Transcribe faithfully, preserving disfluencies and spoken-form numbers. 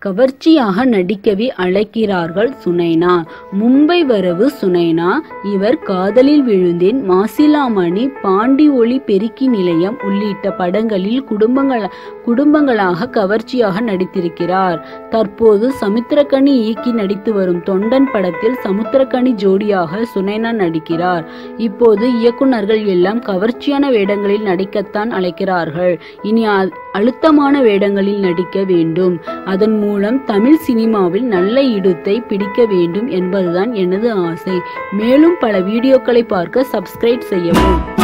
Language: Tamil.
கவர்ச்சியாக நடிக்கவே அழைக்கிறார்கள் சுனைனா. மும்பை வரவு சுனைனா. இவர் காதலில் விழுந்தேன், மாசிலாமணி, பாண்டி ஒளி பெருக்கி நிலையம் உள்ளிட்ட படங்களில் குடும்பங்கள குடும்பங்களாக கவர்ச்சியாக நடித்திருக்கிறார். தற்போது சமுத்திரக்கனி இயக்கி நடித்து வரும் தொண்டன் படத்தில் சமுத்திரக்கனி ஜோடியாக சுனைனா நடிக்கிறார். இப்போது இயக்குனர்கள் எல்லாம் கவர்ச்சியான வேடங்களில் நடிக்கத்தான் அழைக்கிறார்கள். இனி அழுத்தமான வேடங்களில் நடிக்க வேண்டும். அதன் மூலம் தமிழ் சினிமாவில் நல்ல இடத்தை பிடிக்க வேண்டும் என்பதுதான் எனது ஆசை. மேலும் பல வீடியோக்களை பார்க்க சப்ஸ்கிரைப் செய்யவும்.